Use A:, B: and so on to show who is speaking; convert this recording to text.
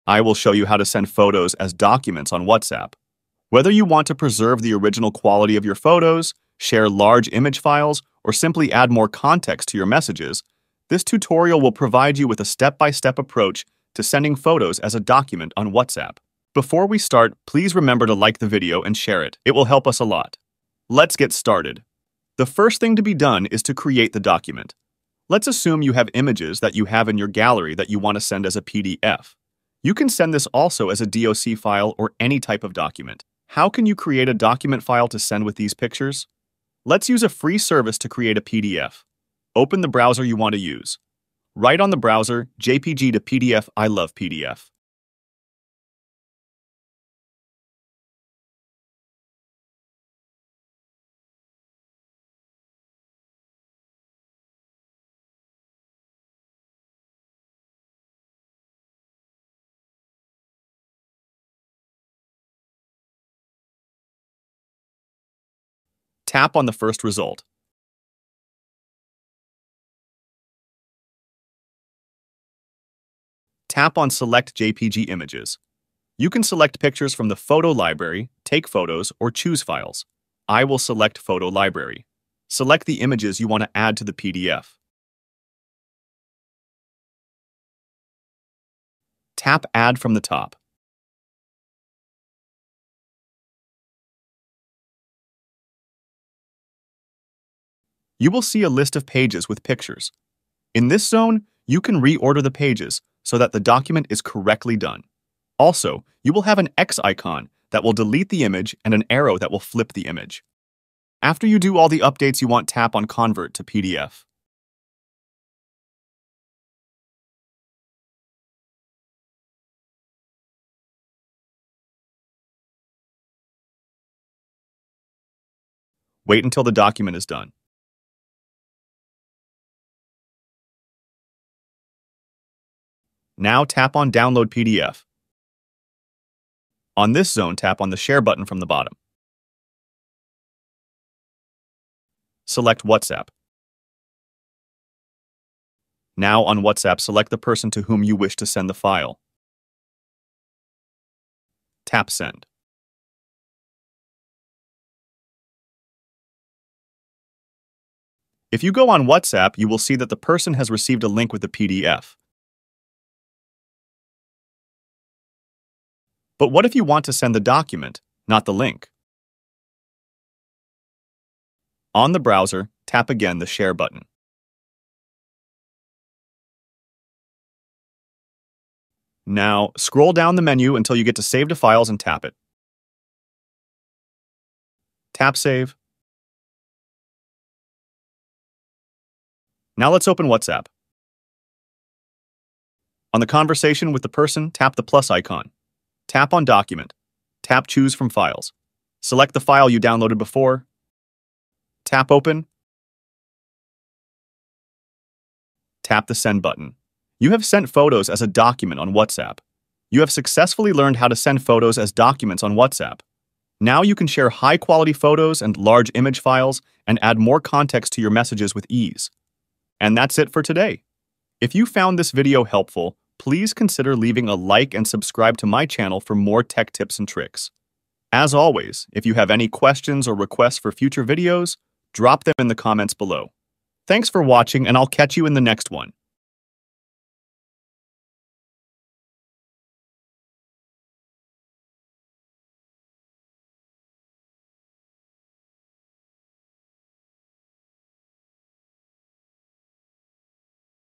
A: I will show you how to send photos as documents on WhatsApp. Whether you want to preserve the original quality of your photos, share large image files, or simply add more context to your messages, this tutorial will provide you with a step-by-step approach to sending photos as a document on WhatsApp. Before we start, please remember to like the video and share it. It will help us a lot. Let's get started. The first thing to be done is to create the document. Let's assume you have images that you have in your gallery that you want to send as a PDF. You can send this also as a DOC file or any type of document. How can you create a document file to send with these pictures? Let's use a free service to create a PDF. Open the browser you want to use. Write on the browser, JPG to PDF, I love PDF. Tap on the first result. Tap on Select JPG Images. You can select pictures from the photo library, take photos, or choose files. I will select Photo Library. Select the images you want to add to the PDF. Tap Add from the top. You will see a list of pages with pictures. In this zone, you can reorder the pages so that the document is correctly done. Also, you will have an X icon that will delete the image and an arrow that will flip the image. After you do all the updates you want, tap on Convert to PDF. Wait until the document is done. Now tap on Download PDF. On this zone, tap on the Share button from the bottom. Select WhatsApp. Now on WhatsApp, select the person to whom you wish to send the file. Tap Send. If you go on WhatsApp, you will see that the person has received a link with the PDF. But what if you want to send the document, not the link? On the browser, tap again the Share button. Now, scroll down the menu until you get to Save to Files and tap it. Tap Save. Now let's open WhatsApp. On the conversation with the person, tap the plus icon. Tap on Document. Tap Choose from Files. Select the file you downloaded before. Tap Open. Tap the Send button. You have sent photos as a document on WhatsApp. You have successfully learned how to send photos as documents on WhatsApp. Now you can share high-quality photos and large image files and add more context to your messages with ease. And that's it for today. If you found this video helpful, please consider leaving a like and subscribe to my channel for more tech tips and tricks. As always, if you have any questions or requests for future videos, drop them in the comments below. Thanks for watching, and I'll catch you in the next one.